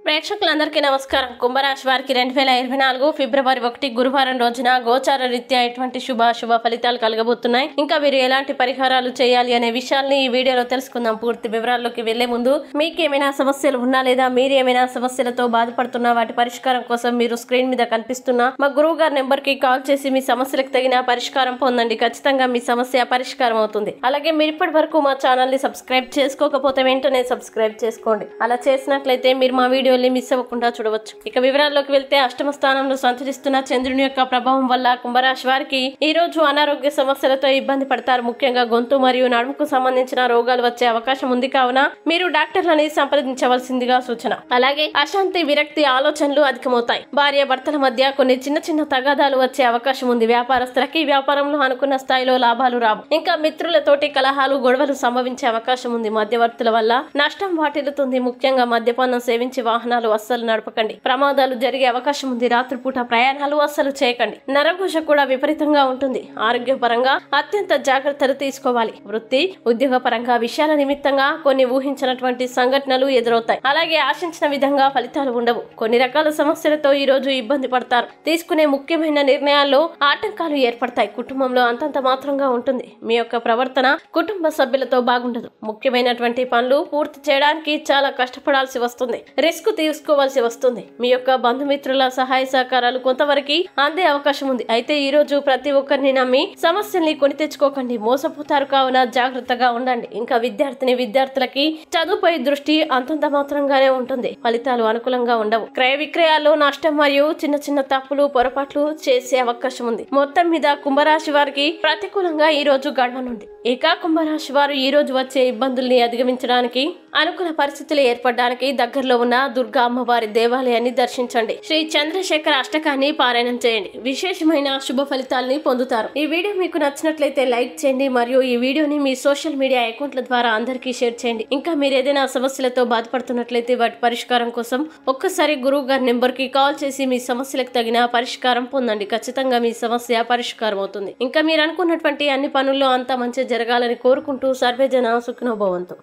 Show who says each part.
Speaker 1: ప్రేక్షకులందరికీ నమస్కారం. కుంభరాశి వారికి 2024 ఫిబ్రవరి 1 గురువారం రోజున గోచార రీత్యా ఎటువంటి శుభ ఫలితాలు కలగబోతున్నాయి. ఇంకా మీరు ఎలాంటి పరిహారాలు చేయాలి అనే విషయాల్ని ఈ వీడియోలో తెలుసుకుందాం. పూర్తి వివరాల్లోకి వెళ్లే ముందు మీకు ఏమైనా సమస్యలు ఉన్నా లేదా మీరు ఏమైనా సమస్యలతో బాధపడుతున్నా వాటి పరిష్కారం కోసం మీరు స్క్రీన్ మీద కనిపిస్తున్న మా గురువు గారి నెంబర్ కి కాల్ చేసి మీ సమస్యలకు తగిన పరిష్కారం పొందండి. ఖచ్చితంగా మీ సమస్య పరిష్కారం అవుతుంది. అలాగే మీరు ఇప్పటి వరకు మా ఛానల్ ని సబ్స్క్రైబ్ చేసుకోకపోతే వెంటనే సబ్స్క్రైబ్ చేసుకోండి. అలా చేసినట్లయితే మీరు మా వీడియో మిస్ అవ్వకుండా చూడవచ్చు. ఇక వివరాల్లోకి వెళ్తే అష్టమ స్థానంలో సంచరిస్తున్న చంద్రుని యొక్క ప్రభావం వల్ల కుంభరాశి వారికి ఈ రోజు అనారోగ్య సమస్యలతో ఇబ్బంది పడతారు. ముఖ్యంగా గొంతు మరియు నడుముకు సంబంధించిన రోగాలు వచ్చే అవకాశం ఉంది కావున మీరు డాక్టర్లని సంప్రదించవలసిందిగా సూచన. అలాగే అశాంతి విరక్తి ఆలోచనలు అధికమవుతాయి. భార్య భర్తల మధ్య కొన్ని చిన్న తగాదాలు వచ్చే అవకాశం ఉంది. వ్యాపారస్తులకి వ్యాపారంలో అనుకున్న స్థాయిలో లాభాలు రావు. ఇంకా మిత్రులతోటి కలహాలు గొడవలు సంభవించే అవకాశం ఉంది. మధ్యవర్తుల వల్ల నష్టం వాటిల్లుతుంది. ముఖ్యంగా మద్యపానం సేవించి వాహనాలు అస్సలు నడపకండి. ప్రమాదాలు జరిగే అవకాశం ఉంది. రాత్రిపూట ప్రయాణాలు అస్సలు చేయకండి. నరఘోష కూడా విపరీతంగా ఉంటుంది. ఆరోగ్యపరంగా అత్యంత జాగ్రత్తలు తీసుకోవాలి. వృత్తి ఉద్యోగ పరంగా విషయాల నిమిత్తంగా కొన్ని ఊహించినటువంటి సంఘటనలు ఎదురవుతాయి. అలాగే ఆశించిన విధంగా ఫలితాలు ఉండవు. కొన్ని రకాల సమస్యలతో ఈ రోజు ఇబ్బంది పడతారు. తీసుకునే ముఖ్యమైన నిర్ణయాల్లో ఆటంకాలు ఏర్పడతాయి. కుటుంబంలో అంతంత మాత్రంగా ఉంటుంది. మీ యొక్క ప్రవర్తన కుటుంబ సభ్యులతో బాగుండదు. ముఖ్యమైనటువంటి పనులు పూర్తి చేయడానికి చాలా కష్టపడాల్సి వస్తుంది. రిస్క్ తీసుకోవాల్సి వస్తుంది. మీ యొక్క బంధుమిత్రుల సహాయ సహకారాలు కొంతవరకు అందే అవకాశం ఉంది. అయితే ఈ రోజు ప్రతి ఒక్కరిని నమ్మి సమస్యల్ని కొని తెచ్చుకోకండి. మోసపోతారు కావున జాగ్రత్తగా ఉండండి. ఇంకా విద్యార్థులకి చదువుపై దృష్టి అంతంత మాత్రంగానే ఉంటుంది. ఫలితాలు అనుకూలంగా ఉండవు. క్రయ విక్రయాల్లో నష్టం మరియు చిన్న తప్పులు పొరపాట్లు చేసే అవకాశం ఉంది. మొత్తం మీద కుంభరాశి వారికి ప్రతికూలంగా ఈ రోజు గడవనుంది. ఇక కుంభరాశి వారు ఈ రోజు వచ్చే ఇబ్బందుల్ని అధిగమించడానికి అనుకూల పరిస్థితులు ఏర్పడడానికి దగ్గరలో ఉన్న దుర్గా అమ్మవారి దేవాలయాన్ని దర్శించండి. శ్రీ చంద్రశేఖర అష్టకాన్ని పారాయణం చేయండి. విశేషమైన శుభ ఫలితాలని పొందుతారు. ఈ వీడియో మీకు నచ్చినట్లయితే లైక్ చేయండి మరియు ఈ వీడియోని మీ సోషల్ మీడియా అకౌంట్ల ద్వారా అందరికీ షేర్ చేయండి. ఇంకా మీరు ఏదైనా సమస్యలతో బాధపడుతున్నట్లయితే వాటి పరిష్కారం కోసం ఒక్కసారి గురువు గారి నెంబర్ కి కాల్ చేసి మీ సమస్యలకు తగిన పరిష్కారం పొందండి. ఖచ్చితంగా మీ సమస్య పరిష్కారం అవుతుంది. ఇంకా మీరు అనుకున్నటువంటి అన్ని పనుల్లో అంతా మంచి జరగాలని కోరుకుంటూ సర్వేజన సుఖినో భవంతు.